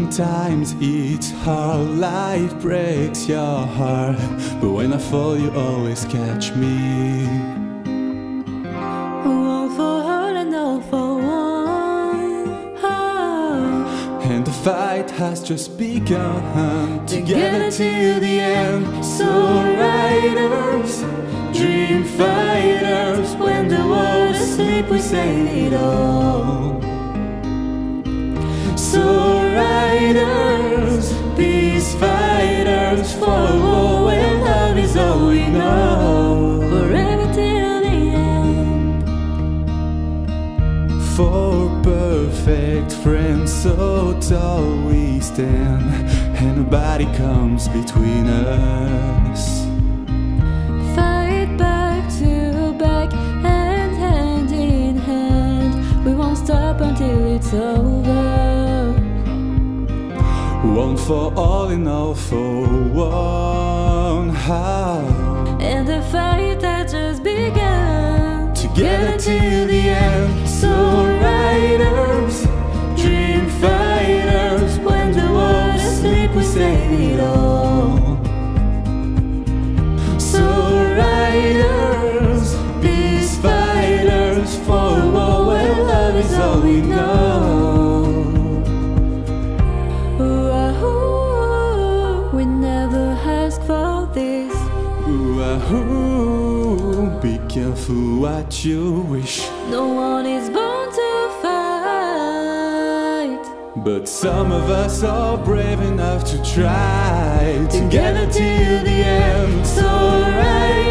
Sometimes it's hard, life breaks your heart, but when I fall you always catch me. All for all and all for one. And the fight has just begun. Together till the end. So riders, dream fighters, when the world is asleep we say it all. So riders, peace fighters, for a war when love is all we know. Forever till the end. For perfect friends, so tall we stand, and nobody comes between us. Fight back to back and hand in hand. We won't stop until it's over. One for all and all for one. And the fight has just begun. Together till the end. So riders, dream fighters, when the world is asleep we say it all. So riders, peace fighters, for a war where love is all we know. We never asked for this. Be careful what you wish. No one is born to fight, but some of us are brave enough to try. Together till the end. So right.